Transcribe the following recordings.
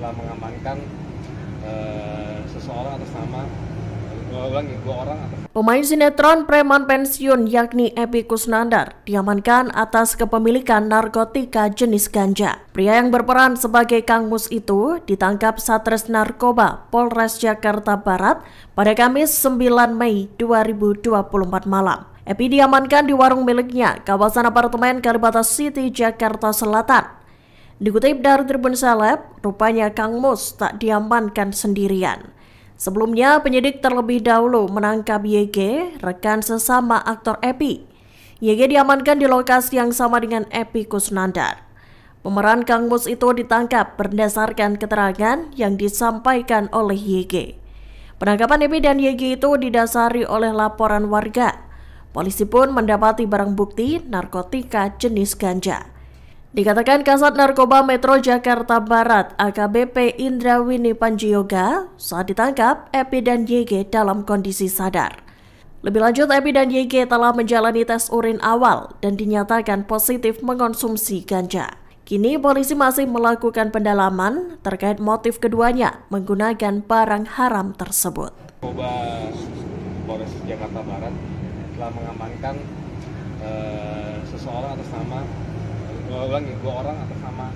telah mengamankan seseorang atas nama dua orang atas. Pemain sinetron preman pensiun yakni Epy Kusnandar diamankan atas kepemilikan narkotika jenis ganja. Pria yang berperan sebagai Kang Mus itu ditangkap Satres Narkoba Polres Jakarta Barat pada Kamis 9 Mei 2024 malam. Epy diamankan di warung miliknya kawasan apartemen Kalibata City, Jakarta Selatan. Dikutip dari Tribun Seleb, rupanya Kang Mus tak diamankan sendirian. Sebelumnya, penyidik terlebih dahulu menangkap YG, rekan sesama aktor Epy. YG diamankan di lokasi yang sama dengan Epy Kusnandar. Pemeran Kang Mus itu ditangkap berdasarkan keterangan yang disampaikan oleh YG. Penangkapan Epy dan YG itu didasari oleh laporan warga. Polisi pun mendapati barang bukti narkotika jenis ganja. Dikatakan Kasat Narkoba Metro Jakarta Barat AKBP Indrawini Panjioga saat ditangkap Epy dan YG dalam kondisi sadar. Lebih lanjut, Epy dan YG telah menjalani tes urin awal dan dinyatakan positif mengonsumsi ganja. Kini polisi masih melakukan pendalaman terkait motif keduanya menggunakan barang haram tersebut. Narkoba Polres Jakarta Barat telah mengamankan seseorang atas nama dua orang atas nama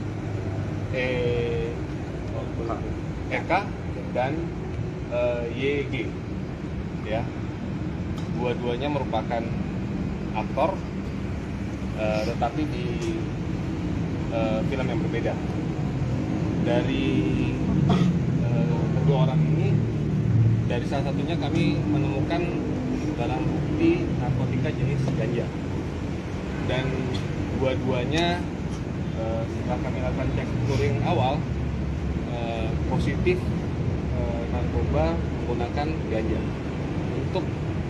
Eka dan YG, ya. Dua-duanya merupakan aktor, tetapi di film yang berbeda. Dari kedua orang ini, dari salah satunya kami menemukan barang bukti narkotika jenis ganja, dan dua-duanya setelah kami lakukan cek urin awal positif narkoba menggunakan ganja. Untuk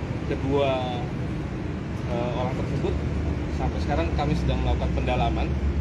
kedua orang tersebut sampai sekarang kami sedang melakukan pendalaman